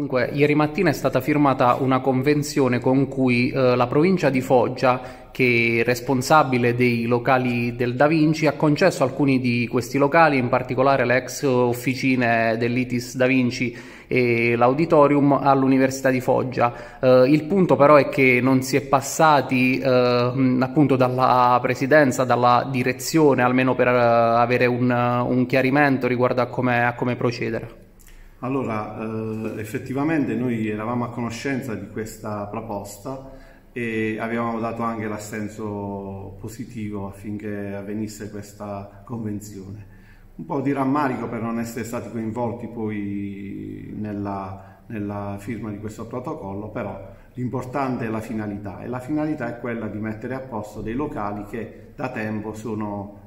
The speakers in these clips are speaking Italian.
Dunque, ieri mattina è stata firmata una convenzione con cui la provincia di Foggia, che è responsabile dei locali del Da Vinci, ha concesso alcuni di questi locali, in particolare le ex officine dell'ITIS Da Vinci e l'auditorium, all'Università di Foggia. Il punto però è che non si è passati appunto dalla presidenza, dalla direzione, almeno per avere un chiarimento riguardo a come procedere. Allora, effettivamente noi eravamo a conoscenza di questa proposta e avevamo dato anche l'assenso positivo affinché avvenisse questa convenzione. Un po' di rammarico per non essere stati coinvolti poi nella firma di questo protocollo, però l'importante è la finalità, e la finalità è quella di mettere a posto dei locali che da tempo sono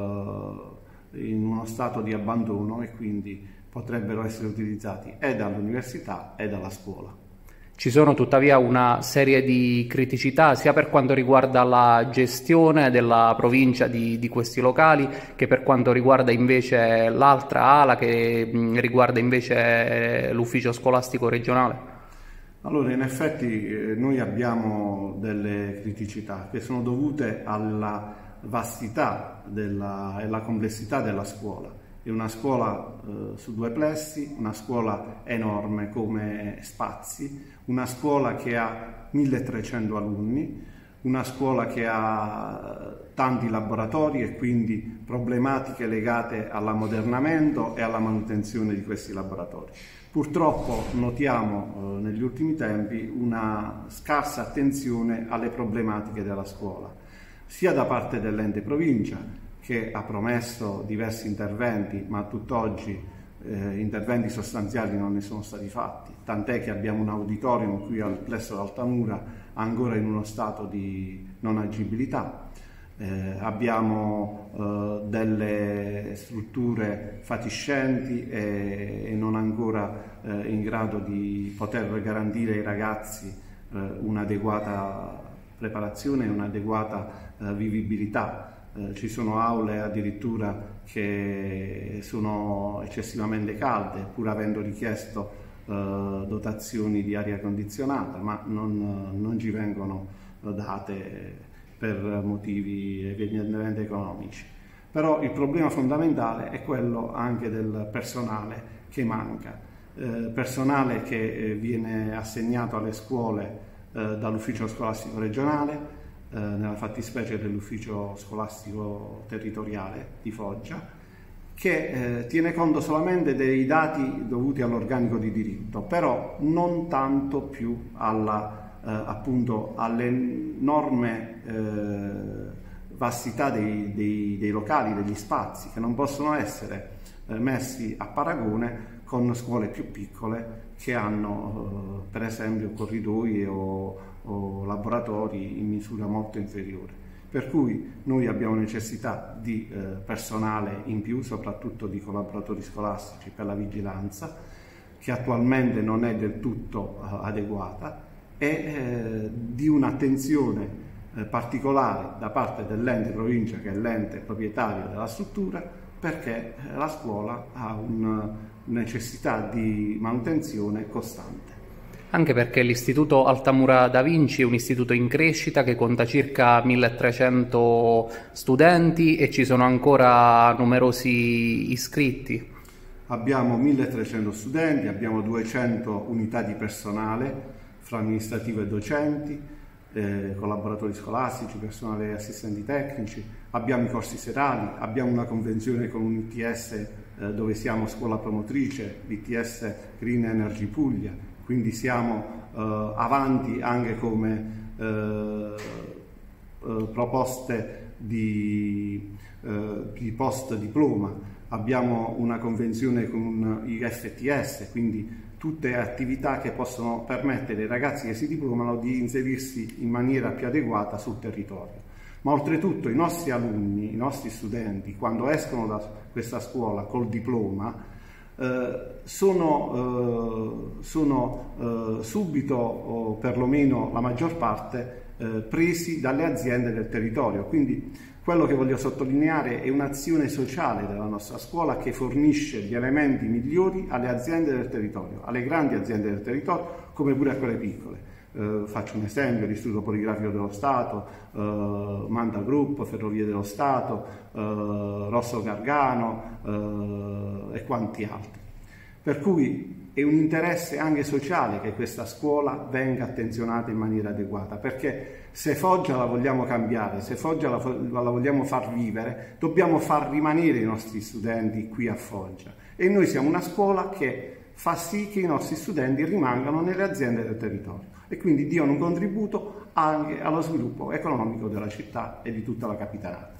in uno stato di abbandono e quindi potrebbero essere utilizzati e dall'università e dalla scuola. Ci sono tuttavia una serie di criticità sia per quanto riguarda la gestione della provincia di questi locali, che per quanto riguarda invece l'altra ala, che riguarda invece l'ufficio scolastico regionale. Allora, in effetti noi abbiamo delle criticità che sono dovute alla vastità e alla complessità della scuola. È una scuola su due plessi, una scuola enorme come spazi, una scuola che ha 1300 alunni, una scuola che ha tanti laboratori e quindi problematiche legate all'ammodernamento e alla manutenzione di questi laboratori. Purtroppo notiamo negli ultimi tempi una scarsa attenzione alle problematiche della scuola, sia da parte dell'ente provincia, che ha promesso diversi interventi, ma a tutt'oggi interventi sostanziali non ne sono stati fatti, tant'è che abbiamo un auditorium qui al plesso d'Altamura ancora in uno stato di non agibilità, abbiamo delle strutture fatiscenti e non ancora in grado di poter garantire ai ragazzi un'adeguata preparazione e un'adeguata vivibilità. Ci sono aule addirittura che sono eccessivamente calde, pur avendo richiesto dotazioni di aria condizionata, ma non ci vengono date per motivi evidentemente economici. Però il problema fondamentale è quello anche del personale che manca, personale che viene assegnato alle scuole dall'ufficio scolastico regionale, nella fattispecie dell'ufficio scolastico territoriale di Foggia, che tiene conto solamente dei dati dovuti all'organico di diritto, però non tanto più appunto all'enorme vastità dei locali, degli spazi, che non possono essere messi a paragone con scuole più piccole che hanno per esempio corridoi o laboratori in misura molto inferiore. Per cui noi abbiamo necessità di personale in più, soprattutto di collaboratori scolastici per la vigilanza, che attualmente non è del tutto adeguata, e di un'attenzione particolare da parte dell'ente provincia, che è l'ente proprietario della struttura, perché la scuola ha una necessità di manutenzione costante. Anche perché l'Istituto Altamura Da Vinci è un istituto in crescita che conta circa 1300 studenti e ci sono ancora numerosi iscritti. Abbiamo 1300 studenti, abbiamo 200 unità di personale fra amministrativo e docenti, collaboratori scolastici, personale assistenti tecnici, abbiamo i corsi serali, abbiamo una convenzione con un ITS dove siamo scuola promotrice, l'ITS Green Energy Puglia, quindi siamo avanti anche come proposte di post diploma. Abbiamo una convenzione con i FTS, quindi tutte attività che possono permettere ai ragazzi che si diplomano di inserirsi in maniera più adeguata sul territorio. Ma oltretutto i nostri alunni, i nostri studenti, quando escono da questa scuola col diploma, sono subito, o perlomeno la maggior parte, presi dalle aziende del territorio. Quindi Quello che voglio sottolineare è un'azione sociale della nostra scuola che fornisce gli elementi migliori alle aziende del territorio, alle grandi aziende del territorio, come pure a quelle piccole. Faccio un esempio: l'Istituto Poligrafico dello Stato, Manda Group, Ferrovie dello Stato, Rosso Gargano e quanti altri. Per cui è un interesse anche sociale che questa scuola venga attenzionata in maniera adeguata, perché se Foggia la vogliamo cambiare, se Foggia la vogliamo far vivere, dobbiamo far rimanere i nostri studenti qui a Foggia, e noi siamo una scuola che fa sì che i nostri studenti rimangano nelle aziende del territorio e quindi diano un contributo anche allo sviluppo economico della città e di tutta la Capitanata.